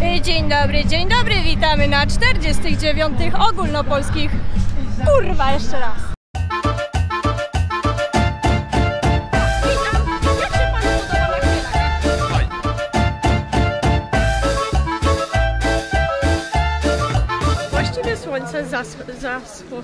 Dzień dobry, witamy na 49. ogólnopolskich. Kurwa, jeszcze raz. Właściwie słońce zaszło.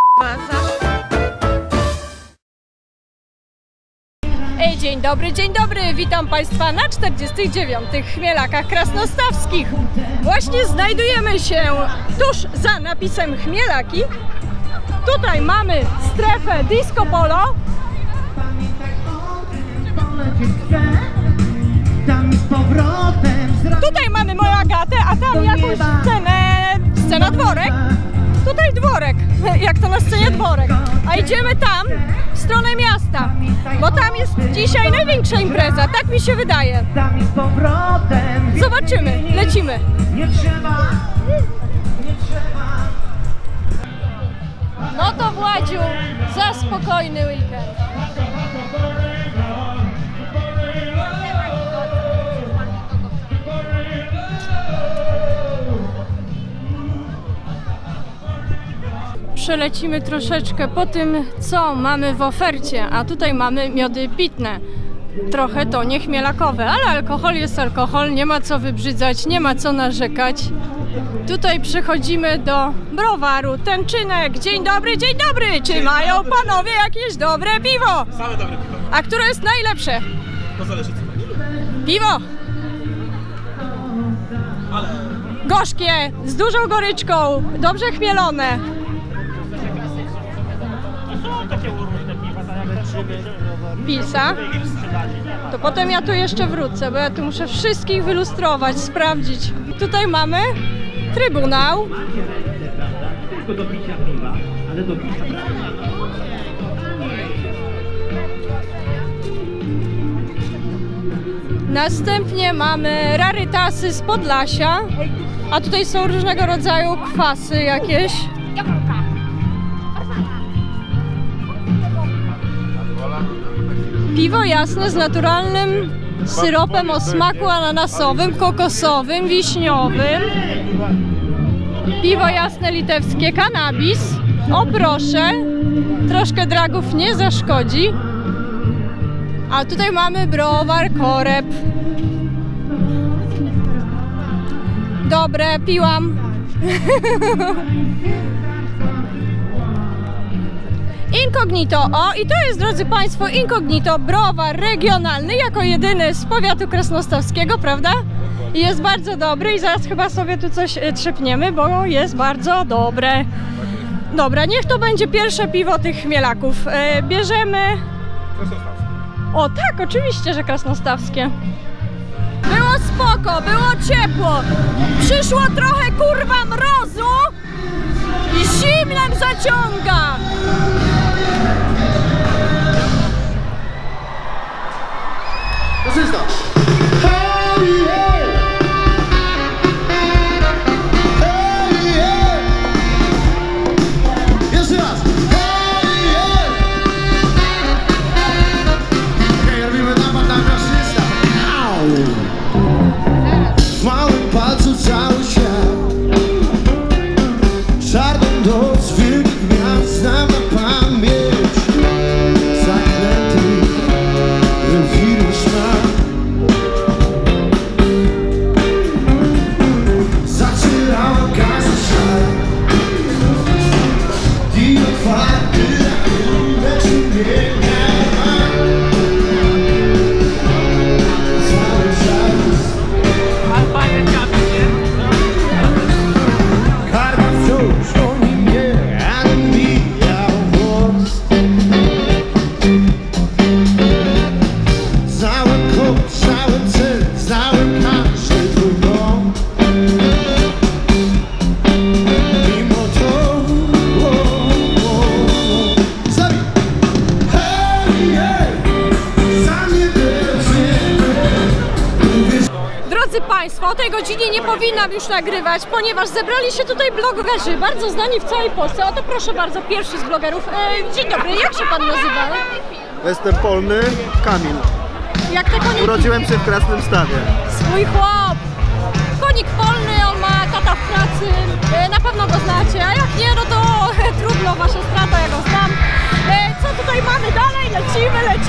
Dzień dobry, witam Państwa na 49. Chmielakach Krasnostawskich. Właśnie znajdujemy się tuż za napisem Chmielaki. Tutaj mamy strefę Disco Polo. Tutaj mamy moją Agatę, a tam jakąś scena dworek. Tutaj dworek, jak to na scenie dworek. A idziemy tam, w stronę miasta, bo tam jest dzisiaj największa impreza, tak mi się wydaje. Zobaczymy, lecimy. No to Władziu, za spokojny weekend. Przelecimy troszeczkę po tym, co mamy w ofercie, a tutaj mamy miody pitne. Trochę to nie chmielakowe, ale alkohol jest alkohol, nie ma co wybrzydzać, nie ma co narzekać. Tutaj przechodzimy do browaru Tenczynek. Dzień dobry, czy mają panowie jakieś dobre piwo? Same dobre piwo. A które jest najlepsze? To zależy co. Piwo! Ale... Gorzkie, z dużą goryczką, dobrze chmielone. Są takie różne piwa, tak jak te Pilsa. To potem ja tu jeszcze wrócę, bo ja tu muszę wszystkich wylustrować, sprawdzić. Tutaj mamy Trybunał. Tylko do picia piwa, ale do picia. Następnie mamy rarytasy z Podlasia. A tutaj są różnego rodzaju kwasy jakieś. Piwo jasne z naturalnym syropem o smaku ananasowym, kokosowym, wiśniowym. Piwo jasne litewskie, kanabis. O proszę, troszkę dragów nie zaszkodzi. A tutaj mamy browar Koreb. Dobre, piłam. Incognito, o i to jest, drodzy Państwo, Incognito, browar regionalny, jako jedyny z powiatu krasnostawskiego, prawda? I jest bardzo dobry i zaraz chyba sobie tu coś trzepniemy, bo jest bardzo dobre. Dobra, niech to będzie pierwsze piwo tych chmielaków. Bierzemy... O tak, oczywiście, że krasnostawskie. Było spoko, było ciepło. Przyszło trochę kurwa mrozu i zimnem zaciąga. Was ist das? Hey, hey! Hey, hey! Jeszcze raz! Hey, hey! Okej, robimy napad na mężczyzna. W małym palcu cały świat. Czarną noc, wielkich miast znam na pamięć. Zaklęty wirus ma. Zacierała gazę szar. I otwarty rachunek sumienia ma. Cały czas. Karma wciąż goni mnie, a mijał most. Znałem kod, znałem cel, znałem każdy twój dom. Mimo to... Zabij! Hej, hej! Za mnie Drodzy Państwo, o tej godzinie nie powinnam już nagrywać, ponieważ zebrali się tutaj blogerzy, bardzo znani w całej Polsce. Oto proszę bardzo, pierwszy z blogerów. Dzień dobry, jak się Pan nazywa? Jestem Polny Kamil. Jak te koniki? Urodziłem się w Krasnym Stawie. Swój chłop! Konik polny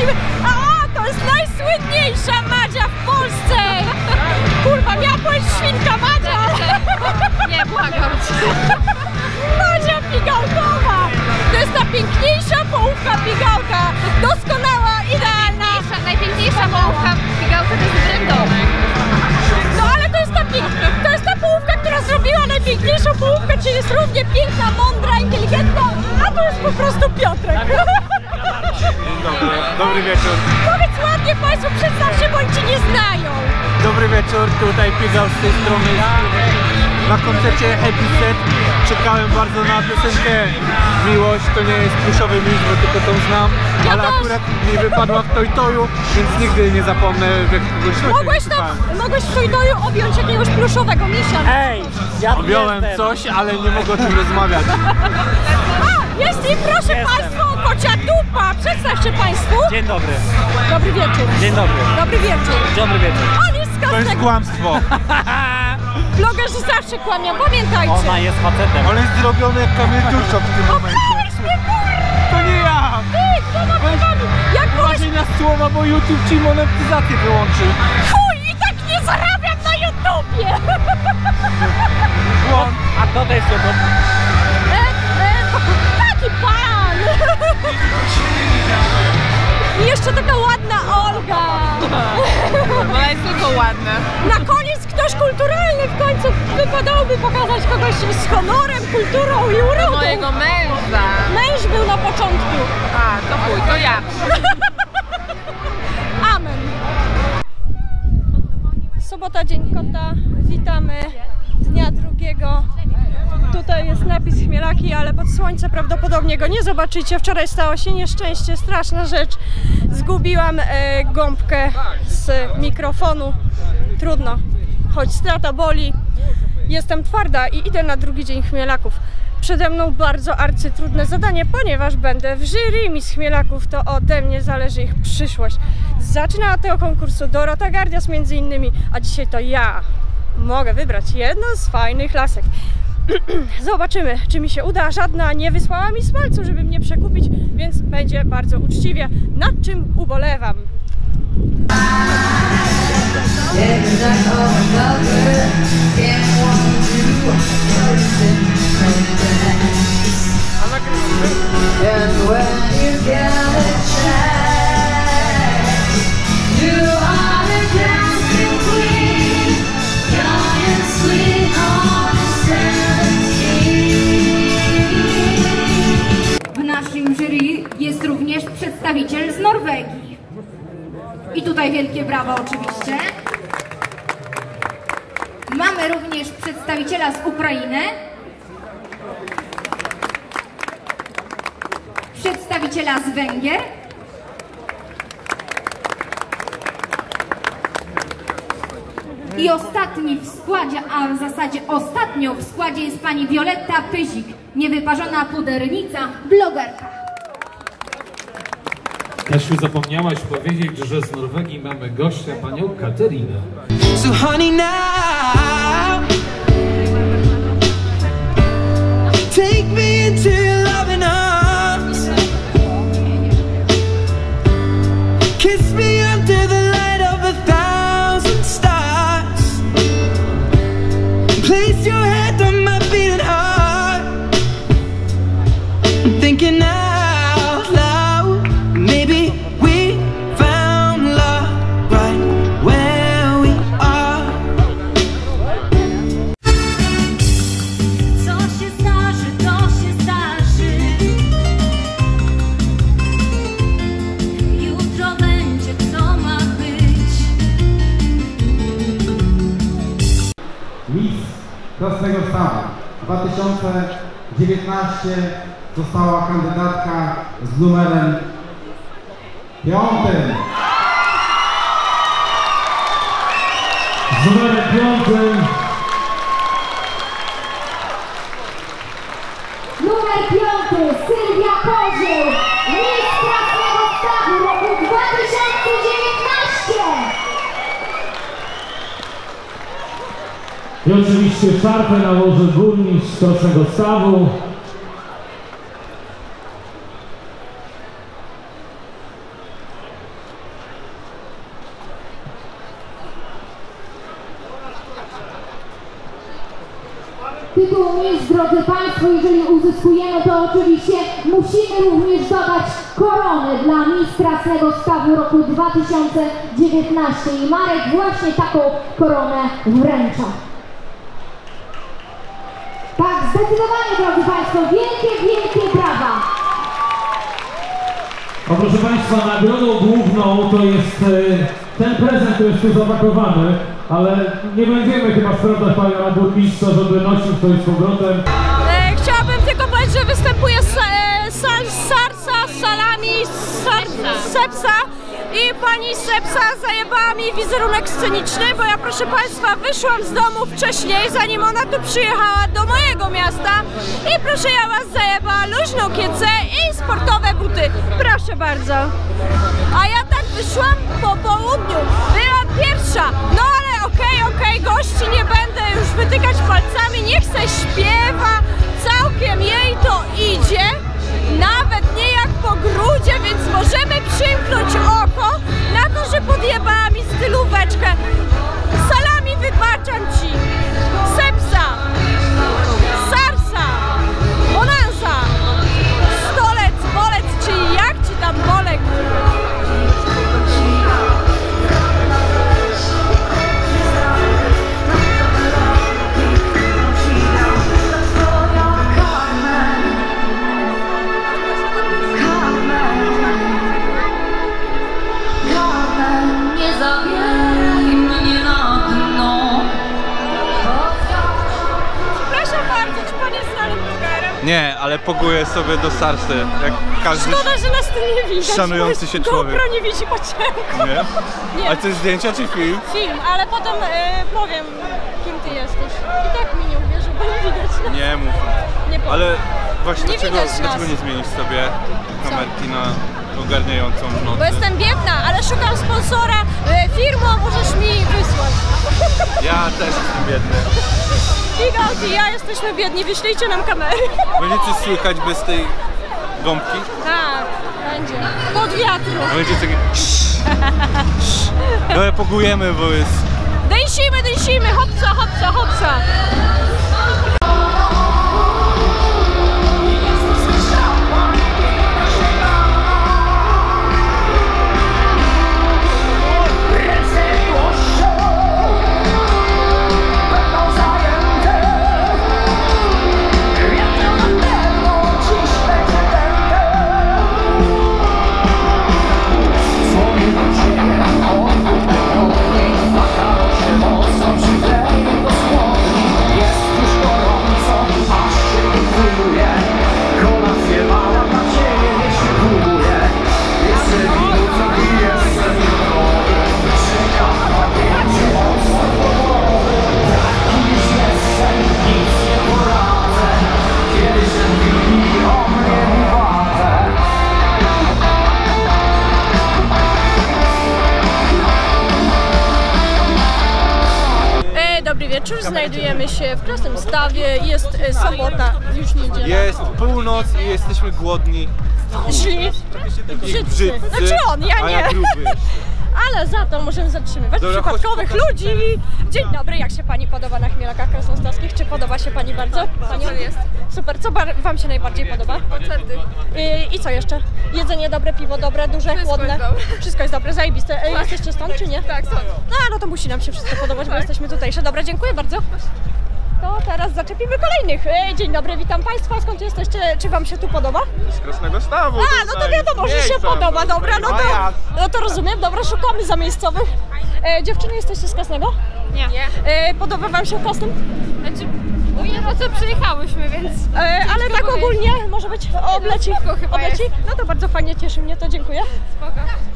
lecimy. A, to jest najsłynniejsza Madzia w Polsce. Kurwa, miała powiedzieć świnka Madzia. Nie, błagam cię. Madzia Pigałkowa. To jest ta piękniejsza połówka Pigałka. Doskonała, idealna. Najpiękniejsza połówka Pigałka to jest drędonek. No ale to jest ta połówka, która zrobiła najpiękniejszą połówkę, czyli jest równie piękna, mądra, inteligentna, a to jest po prostu Piotrek. Dobry wieczór. Powiedz ładnie Państwu, przedstaw się, bo oni Cię nie znają. Dobry wieczór, tutaj Pigał z tej strony. Na koncercie Happy Set czekałem bardzo na piosenkę Miłość, to nie jest pluszowy miś, bo tylko tą znam, Ja ale też. akurat mi wypadła w Toj-Toju, więc nigdy nie zapomnę, jak kogoś Mogłeś w Toj-Toju objąć jakiegoś pluszowego misia. Ej, ja tu Objąłem jestem. coś, ale nie mogę o tym rozmawiać. A, jest i proszę Państwa, kocia dupa. Przedstaw się Państwu. Dzień dobry. Dobry wieczór. Dzień dobry. Dobry wieczór. Dobry wieczór. On jest z To jest każdego. kłamstwo. Blogerzy zawsze kłamią, pamiętajcie. Ona jest facetem. On jest zrobiony jak Kamil Turczok w tym momencie. Obrałeś mnie, kurwa! To nie ja! Ty, kto nagrywamy? Jak byłeś... Uważaj na słowa, bo YouTube ci monetyzację wyłączy. Chuj, i tak nie zarabiam na YouTubie! Błąd. A kto to jest YouTube? Taki pan! I jeszcze taka ładna Olga! Ona jest tylko ładna. Na koniec ktoś kulturalny, w końcu wypadałoby pokazać kogoś z honorem, kulturą i urodą. Mojego męża. Męż był na początku. A, to chuj, to ja. Amen. Sobota, dzień kota. Witamy dnia drugiego. Tutaj jest napis Chmielaki, ale pod słońce prawdopodobnie go nie zobaczycie. Wczoraj stało się nieszczęście, straszna rzecz. Zgubiłam gąbkę z mikrofonu. Trudno, choć strata boli. Jestem twarda i idę na drugi dzień Chmielaków. Przede mną bardzo arcytrudne zadanie, ponieważ będę w jury Miss Chmielaków, to ode mnie zależy ich przyszłość. Zaczyna od tego konkursu Dorota Gardias między innymi, a dzisiaj to ja mogę wybrać jedną z fajnych lasek. Zobaczymy, czy mi się uda. Żadna nie wysłała mi smalcu, żeby mnie przekupić, więc będzie bardzo uczciwie, nad czym ubolewam. And when you get a chance, you are the dancing queen, young and sweet on the 17. W naszym jury jest również przedstawiciel z Norwegii. I tutaj wielkie brawa oczywiście. Mamy również przedstawiciela z Ukrainy. Przedstawiciela z Węgier. I ostatni w składzie, a w zasadzie ostatnią w składzie jest pani Wioletta Pyzik, niewyparzona pudernica, blogerka. Kasiu, zapomniałaś powiedzieć, że z Norwegii mamy gościa, panią Katerinę. So honey now, take me into your loving arms, kiss me under the light of 1,000 stars, place your hand on my beating heart, I'm thinking out loud, maybe we found love right where we are. Co się zdarzy, to się zdarzy. Jutro będzie, co ma być. Miss Krasnego Stawu 2019 została kandydatka z numerem 5. Z numerem 5 Numer 5, Sylwia Kozioł, Miss Krasnego Stawu roku 2019. I oczywiście szarfę nałoży burmistrz Krasnego Stawu. tytuł mistrz, drodzy Państwo, jeżeli uzyskujemy, to oczywiście musimy również dodać koronę dla mistrz Krasnego Stawu roku 2019 i Marek właśnie taką koronę wręcza. Tak, zdecydowanie, drodzy Państwo, wielkie, wielkie brawa! A proszę Państwa, nagrodą główną to jest ten prezent, który jest tu zapakowany, ale nie będziemy chyba sprawdzać Pana Burmistrza, żeby nosił coś z powrotem. Chciałabym tylko powiedzieć, że występuje Sepsa i pani Sepsa zajebała mi wizerunek sceniczny, bo ja, proszę Państwa, wyszłam z domu wcześniej, zanim ona tu przyjechała do mojego miasta i proszę, ja was zajebała luźną kiecę i sportowe buty. Proszę bardzo. A ja tak wyszłam po południu, byłam pierwsza, no ale okej, gości nie będę już wytykać palcami, niech se śpiewa, całkiem jej to idzie, nawet nie jak po grudzie, więc możemy przymknąć oko na to, że podjebała mi stylóweczkę. Salami wybaczam ci, Sepsa, Sarsa, Bonanza, Stolec, Bolec, czy jak ci tam Bolek? Nie, ale poguję sobie do Sarsy, jak każdy Szkoda, że nas tu nie widać. szanujący się człowiek. GoPro nie widzi po ciemku. Nie? Nie. Ale to jest zdjęcia czy film? Film, ale potem powiem, kim ty jesteś. I tak mi nie uwierzył, bo nie widać nas. Nie mów. Nie powiem. Ale właśnie Nie widać nas. dlaczego nie zmienić sobie kamerki na ogarniającą w nocy? Bo jestem biedna, ale szukam sponsora. Firmo, możesz mi wysłać. Ja też jestem biedny. Figauti i ja jesteśmy biedni, wyślijcie nam kamery. Będzie coś słychać bez tej gąbki? Tak, będzie. Pod wiatru. Będzie takie... Ale pogujemy, bo jest... Dęsimy, hopsa. Dobry wieczór, znajdujemy się w Krasnym Stawie, jest sobota, już niedziela. Jest północ i jesteśmy głodni. Źli, brzydcy. Znaczy on, ja A nie. ja gruby. Ale za to możemy zatrzymywać Dobra, przypadkowych chodź, ludzi. Dzień dobry, jak się Pani podoba na Chmielakach Krasnostawskich? Czy podoba się Pani bardzo? Pani? Jest. Super, co Wam się najbardziej podoba? Koncerty. I co jeszcze? Jedzenie dobre, piwo dobre, duże, Wszystko chłodne? jest dobre. Wszystko jest dobre, zajebiste. Jesteście stąd, czy nie? Tak, stąd. No to musi nam się wszystko podobać, bo jesteśmy tutejsze. Dobra, dziękuję bardzo. To teraz zaczepimy kolejnych. Dzień dobry, witam Państwa. Skąd jesteście? Czy Wam się tu podoba? Z Krasnego Stawu. A, no to wiadomo, że się podoba. Dobra, no to rozumiem. Dobra, szukamy za miejscowych. Dziewczyny, jesteście z Krasnego? Nie. Podoba Wam się Krasnym? Znaczy, nie po co przyjechałyśmy, więc... Ale tak powiedzieć. ogólnie może być obleci? spoko chyba Obleci? jest. No to bardzo fajnie, cieszy mnie to, dziękuję. Spoko.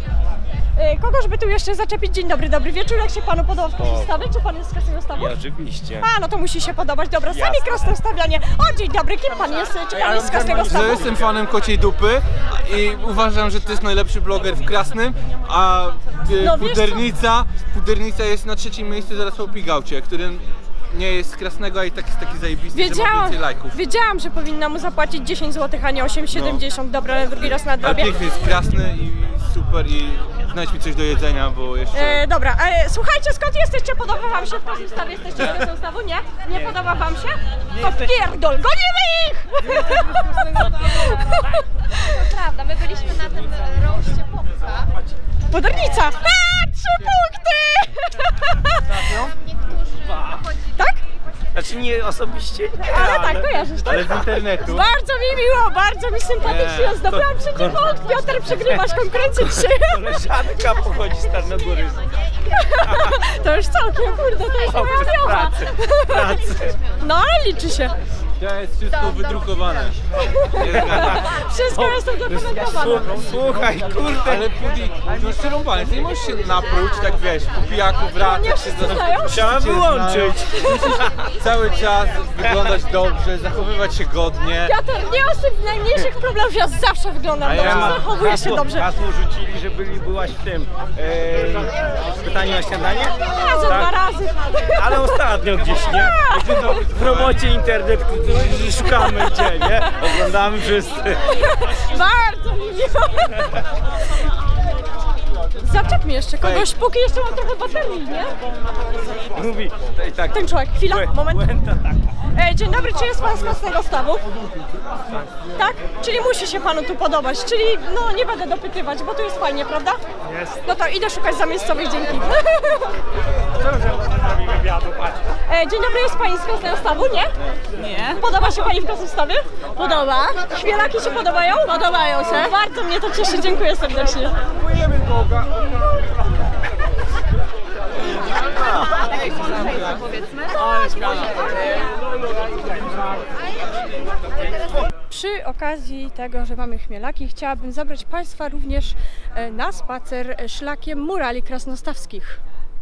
Kogoż by tu jeszcze zaczepić? Dzień dobry, dobry wieczór. Jak się Panu podoba w Krasnostawie? Czy Pan jest z Krasnego Stawu? Oczywiście. A, no to musi się podobać. Dobra, sami Jasne. krasnostawianie. O, dzień dobry, kim Pan jest? Czy Pan jest z Krasnego Stawu? Ja jestem fanem Kociej Dupy i uważam, że to jest najlepszy bloger w Krasnym, a No, wiesz Pudernica jest na trzecim miejscu zaraz po Pigaucie, którym nie jest z Krasnego, a i tak jest taki zajebisty, że ma więcej lajków. Wiedziałam, że powinna mu zapłacić 10 zł, a nie 8,70. Dobra, ale drugi raz Ale nadrobię. piękny jest Krasny i super i znajdź mi coś do jedzenia, bo jeszcze... Dobra, słuchajcie, skąd jesteście? Podoba wam się w Krasnostawie? Jesteście z Krasnostawu? Nie? Nie podoba wam się? To pierdol, gonimy ich! To prawda, my byliśmy na tym roście Popka. Podornica! 3 punkty! Tak? Znaczy nie osobiście, nie, Ale tak, kojarzysz, tak? Ale z internetu. Bardzo mi miło, bardzo mi sympatycznie. Zdobyłam trzeci punkt. Piotr, przegrywasz konkurencję dzisiaj. Koleżanka pochodzi z Tarnogory. To już całkiem, kurde, to jest moja wiocha. No ale liczy się. To jest wszystko wydrukowane. Wszystko jest udokumentowane. Słuchaj, kurde. Ale Pudi, to jest przerąbane, ty nie możesz się napróć, tak wiesz, po pijaku wracać się Trzeba wyłączyć. Musisz cały czas wyglądać dobrze, zachowywać się godnie. Piotr, nie osób najmniejszych problemów, ja zawsze wyglądam dobrze, zachowuję się dobrze. Hasło rzucili, że byłaś w tym pytaniu o śniadanie? Raz, dwa razy. Ale ostatnio gdzieś, nie? W robocie internet, szukamy gdzie, nie? Oglądamy wszyscy. Bardzo mi miło. Zaczep mnie jeszcze kogoś, póki jeszcze mam trochę baterii, nie? Mówi, tak. Ten człowiek, chwila, moment. Błęda, tak. Dzień dobry, czy jest pan z Krasnego Stawu? Tak? Czyli musi się panu tu podobać, czyli no nie będę dopytywać, bo tu jest fajnie, prawda? Jest. No to idę szukać zamiejscowych, dzięki. Dzień dobry, jest pani z Krasnego Stawu, nie? Nie. Podoba się pani w Krasnym Stawie? Podoba. Chmielaki się podobają? Podobają się. Bardzo mnie to cieszy, dziękuję serdecznie. Dziękujemy Boga. Przy okazji tego, że mamy chmielaki, chciałabym zabrać Państwa również na spacer szlakiem murali krasnostawskich.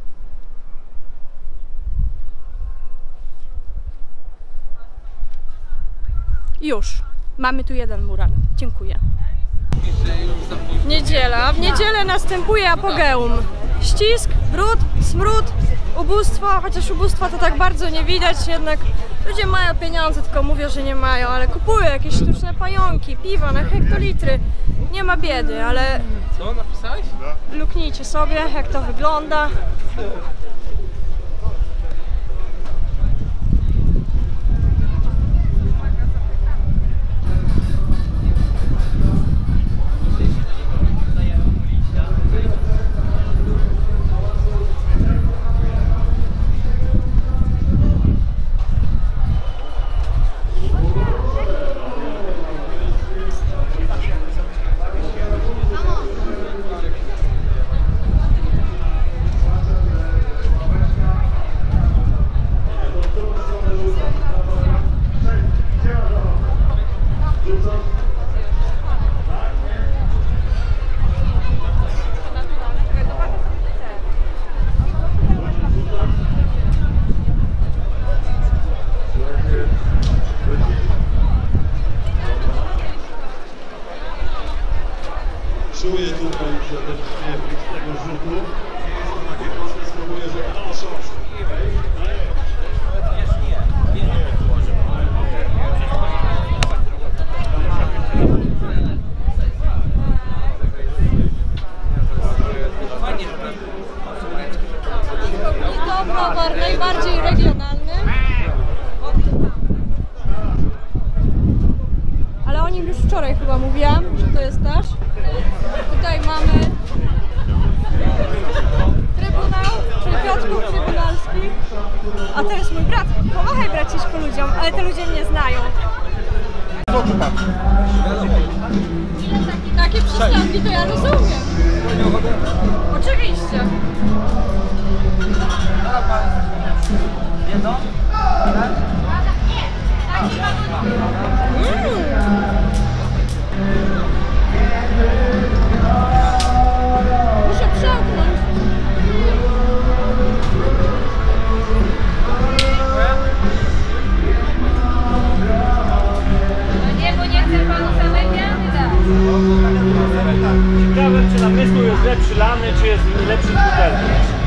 Już. Mamy tu jeden mural. Dziękuję. Niedziela. W niedzielę następuje apogeum. Ścisk, brud, smród, ubóstwo, chociaż ubóstwa to tak bardzo nie widać, jednak ludzie mają pieniądze, tylko mówią, że nie mają, ale kupują jakieś sztuczne pająki, piwa na hektolitry. Nie ma biedy, ale... Co napisałeś? Luknijcie sobie, jak to wygląda. Czuję tutaj, że ten efekt tego rzutu nie jest to takie mocne, spróbuję, że noszą. To browar najbardziej regionalny. Ale o nim już wczoraj chyba mówiłam, że to jest nasz. Tutaj mamy Trybunał, czyli Piotrków Trybunalski. A to jest mój brat. Pomachaj braciszku ludziom, ale te ludzie mnie znają. Takie przystawki to ja rozumiem. Oczywiście. Muszę przełknąć. No nie, bo nie chcę panu samej piany dać. Ciekawe, czy na mysłu jest lepszy lany, czy jest lepszy z butelki.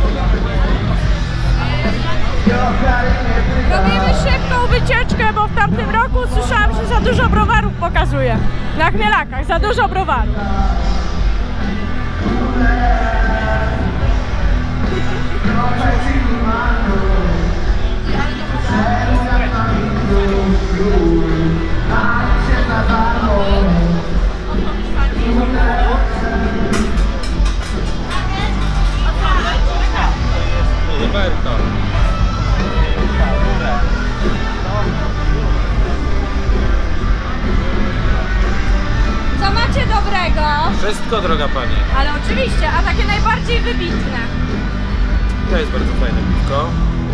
Robimy szybką wycieczkę, bo w tamtym roku słyszałam, że za dużo browarów pokazuje. Na Chmielakach, za dużo browarów. Co macie dobrego? Wszystko, droga pani. Ale oczywiście, a takie najbardziej wybitne. To jest bardzo fajne piwko.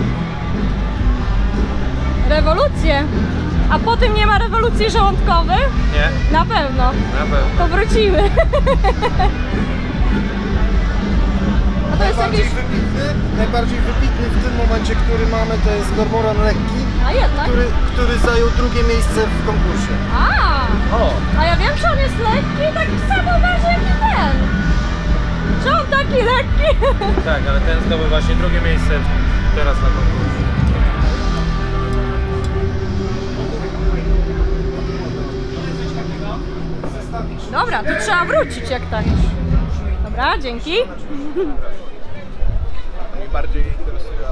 Rewolucje. A po tym nie ma rewolucji żołądkowych? Nie? Na pewno. Na pewno. To wrócimy. A to jest jakiś... Najbardziej wybitny w tym momencie, który mamy, to jest Kormoran Lekki, A jednak? który zajął drugie miejsce w konkursie. A ja wiem, że on jest lekki, taki samo waży jak i ten. Że on taki lekki. Tak, ale ten zdobył właśnie drugie miejsce teraz na konkursie. Dobra, tu trzeba wrócić jak tak. Dobra, dzięki. Najbardziej interesuje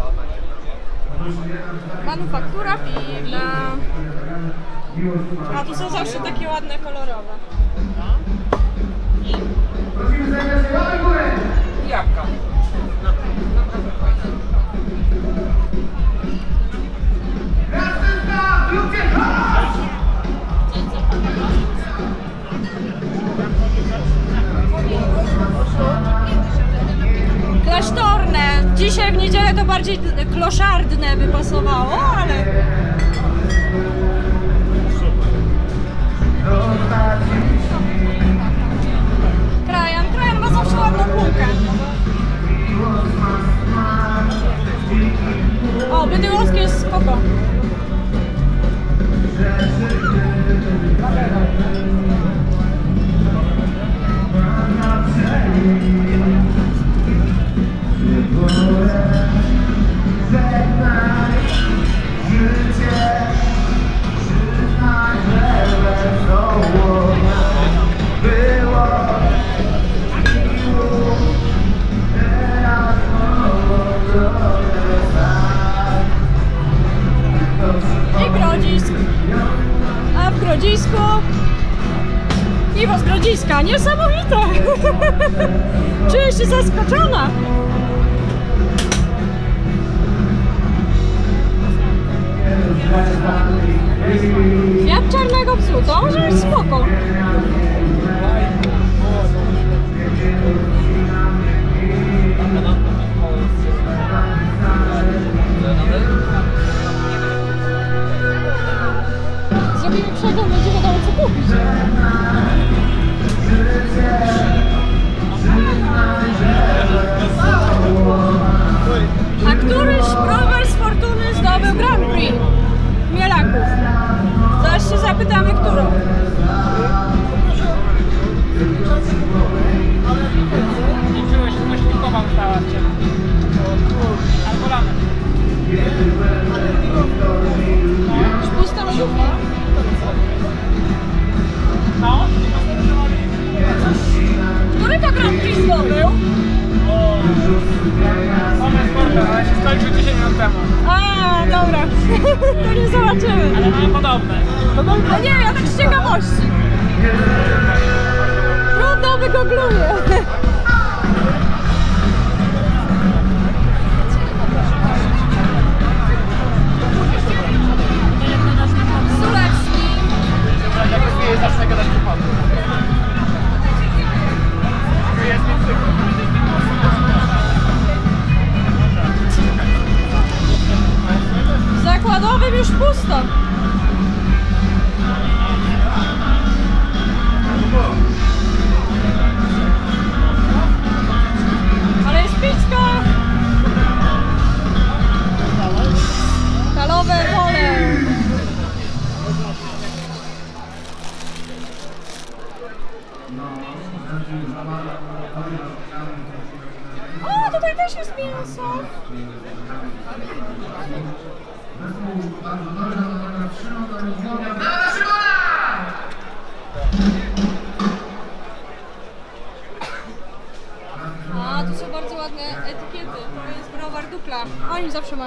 Manufaktura piwna. A tu są zawsze takie ładne, kolorowe. Jabłka. Klasztorne. Dzisiaj w niedzielę to bardziej kloszardne by pasowało, ale... Krajan ma zawsze ładną półkę. O, bydgoszczy jest spoko. I Grodzisk. A w Grodzisku piwo z Grodziska. Niesamowite! Czuję się zaskoczona. Kwiat czarnego psu, to może być spoko. Zrobimy przegląd, będzie wiadomo co kupić. A któryś browar z Fortuny zdobył Grand Prix Mielaków? Zaraz się zapytamy, którą. Liczyłeś, że myśliwkowa stała w ciele. Albo lanem. Już pusta lodówka? No. Który to Grand Prix zdobył? Mamy sportem, ale się skończył 10 minut temu. A, dobra. To nie zobaczymy. Ale mamy podobne. No nie, ja tak z ciekawości. Trudno wygoogluję. Sulewski. Zacznę gadać głupoty. W zakładowym już pusto. Ale jest pićka. Stalowe pole. O, tutaj też jest mięso.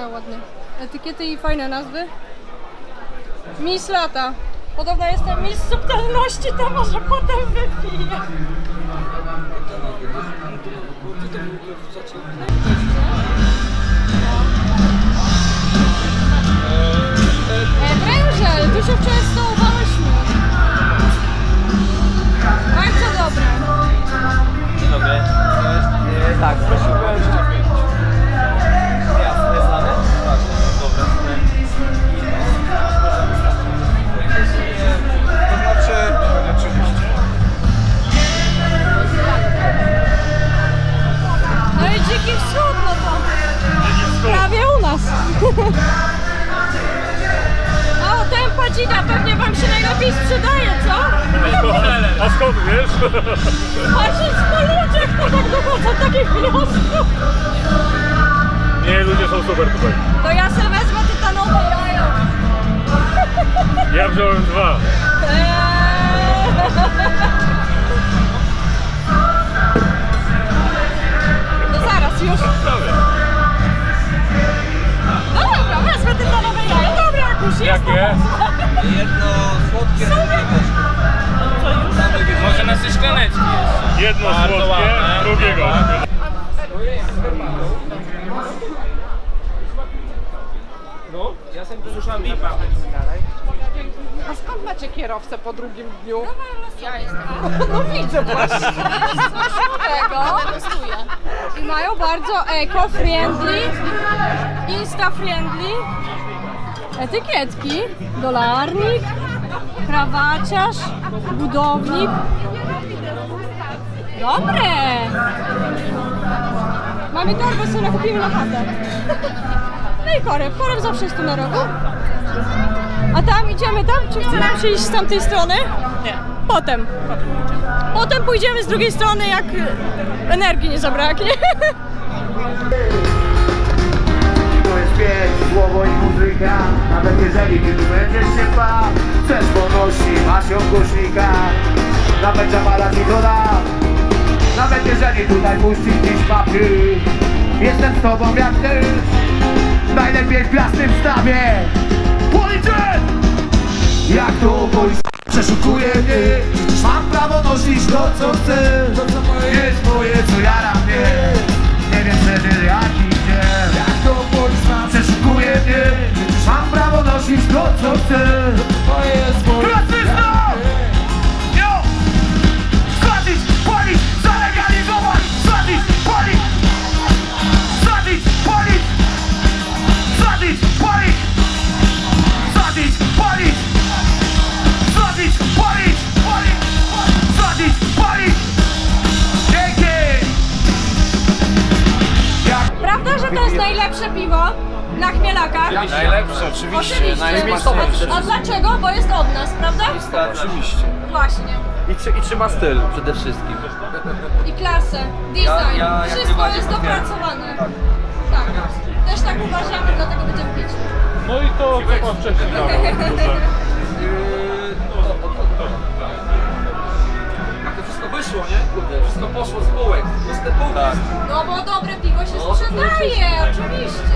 mają ładne etykiety i fajne nazwy. Miss Lata. Podobno jestem Miss Subtelności, to może potem wypiję. Brężel, tu się wczoraj stołowałyśmy. Bardzo dobre. Dzień dobry. Tak, prosiłbym 5. Jasne, znane? Tak, dobra. To znaczy... Oczywiście. No i Dziki Wschód, no to prawie u nas. O, ten padzina pewnie wam się najlepiej sprzedaje, co? A skąd wiesz? Patrząc po ludziach, to tak dochodzą takich wniosków. Nie, ludzie są super tutaj. To ja se wezmę tytanowe jajo. Ja wziąłem 2. No zaraz już. No dobra, wezmę tytanowe jajo. Dobra, jak już jest. Jakie? Jedno słodkie, może na szklaneczki jeszcze. Jedno słodkie, drugiego. No, ja sobie posłuchałem bipa. A skąd macie kierowcę po drugim dniu? Ja jestem. No widzę właśnie. Testuję. I mają bardzo eco-friendly, insta-friendly etykietki. Dolarnik, krawaciarz, budownik. Dobre! Mamy torbę, sobie kupimy na chatę. No i korew. Korew zawsze jest tu na rogu. A tam idziemy tam? Czy chce nam się iść z tamtej strony? Nie. Potem. Potem pójdziemy z drugiej strony, jak energii nie zabraknie. To jest pięć, słowo i muzyka. Nawet jeżeli nie tu będziesz się bał, chcesz wolności, masz ją głośnika. Nawet Jamala ci to da. Nawet jeżeli tutaj puścić dziś papier, jestem z tobą jak ty. Najlepiej w jasnym stawie. Policzę! Jak to policja przeszukuje mnie, mam prawo nosić to co chcę. Jest moje co jara mnie. Nie wiem wtedy jak i gdzie. Jak to policja przeszukuje mnie, mam prawo nosić to co chcę. To jest moje klasyzna! Yo! Sadzić, palić, zalegalizować. Sadzić, palić. Sadzić, palić. Sadzić, palić. Sadzić, palić. Sadzić, palić. Sadzić, palić. Dzięki! Prawda, że to jest najlepsze piwo na Chmielakach? Najlepsze, oczywiście. Najsmaczniejsze. A dlaczego? Bo jest od nas, prawda? Tak, oczywiście. Właśnie. I trzyma styl przede wszystkim. I klasę, design. jak Wszystko najbardziej jest potwierdzam. dopracowane. Tak. Też tak uważamy, dlatego będziemy pić. No i to co pan wcześniej dał. Jak to wszystko wyszło, nie? Kurde, wszystko poszło z bułek. Puste półki. Tak. No bo dobre piwo się sprzedaje, oczywiście.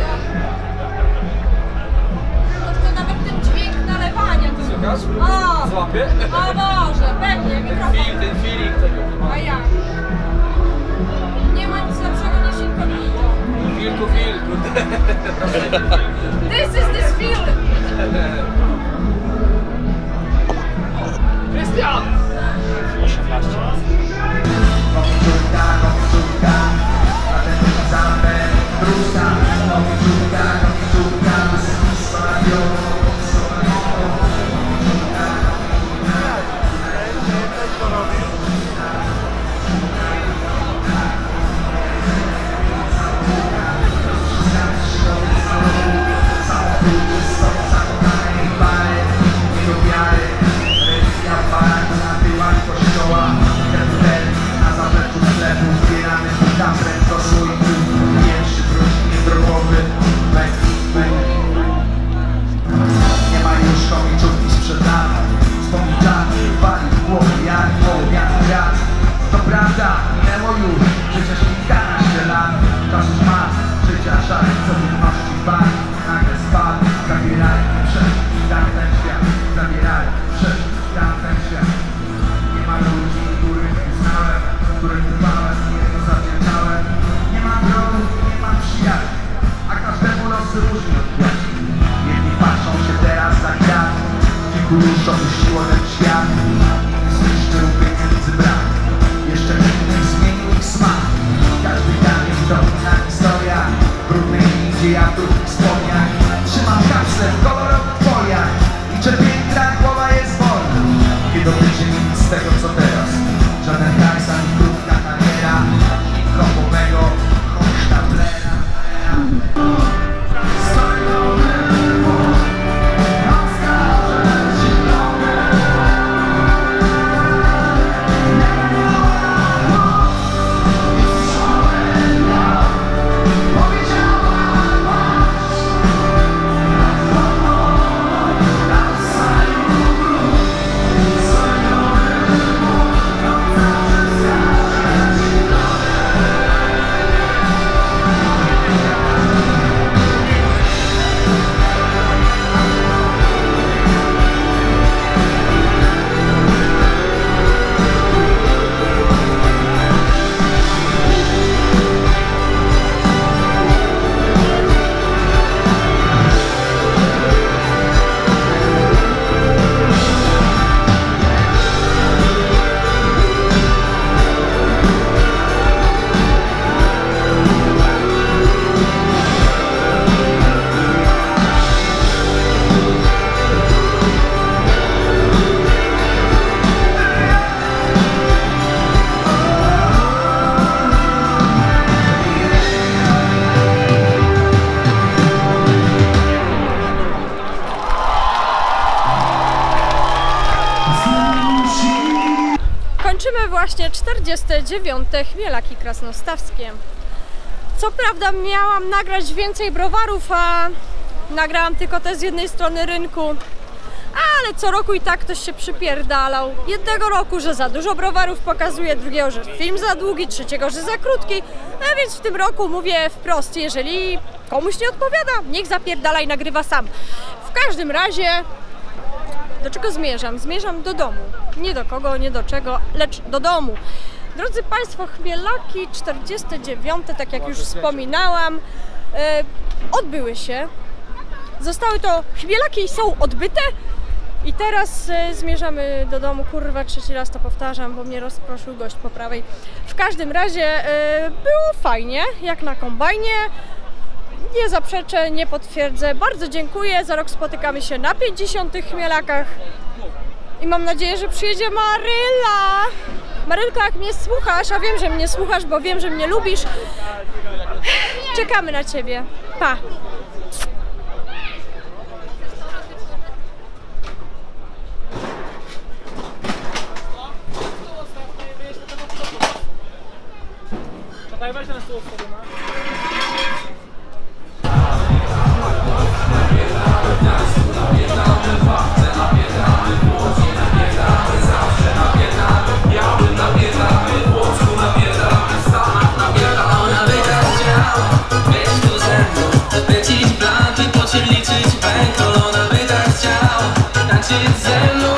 To chce nawet ten dźwięk nalewania. Słuchasz? O! Złapie? O Boże, pewnie, mikrofon. Ten feeling tego. A jak? Nie ma nic lepszego niż incognito. Feel to feel, kurde. This is this feeling. Krystian! Nie ma już komiczów i sprzedano. Wspominamy, wali w głowie jak połowiany wiatr. To prawda, minęło już przecież kilkanaście lat. Czas ma życia szary, codzienności bani. wieku już opuściło ten świat. Zniszczył pieniędzy brak. Jeszcze innych zmienił ich smak. Każdy kamień to inna historia. Brudny idzie, ja w trudnych spodniach. Trzymam kapsle w kolorowych foliach. I piękna głowa jest wolna. Nie dotyczy nic z tego co teraz. Żaden hajs ani krótka kariera. Nic kopowego, koszta blera. Kończymy właśnie 49. Chmielaki krasnostawskie. Co prawda miałam nagrać więcej browarów, a nagrałam tylko te z jednej strony rynku. Ale co roku i tak ktoś się przypierdalał. Jednego roku, że za dużo browarów pokazuje, drugiego, że film za długi, trzeciego, że za krótki. A więc w tym roku mówię wprost, jeżeli komuś nie odpowiada, niech zapierdala i nagrywa sam. W każdym razie, do czego zmierzam? Zmierzam do domu. Nie do kogo, nie do czego, lecz do domu. Drodzy Państwo, Chmielaki 49, tak jak już wspominałam, odbyły się. Zostały to Chmielaki i są odbyte. I teraz zmierzamy do domu. Kurwa, trzeci raz to powtarzam, bo mnie rozproszył gość po prawej. W każdym razie było fajnie, jak na kombajnie. Nie zaprzeczę, nie potwierdzę. Bardzo dziękuję. Za rok spotykamy się na 50. Chmielakach. I mam nadzieję, że przyjedzie Maryla. Marylka, jak mnie słuchasz, a wiem, że mnie słuchasz, bo wiem, że mnie lubisz. Czekamy na Ciebie. Pa! Liczyć pęk, ona by tak chciał tańczyć ze mną.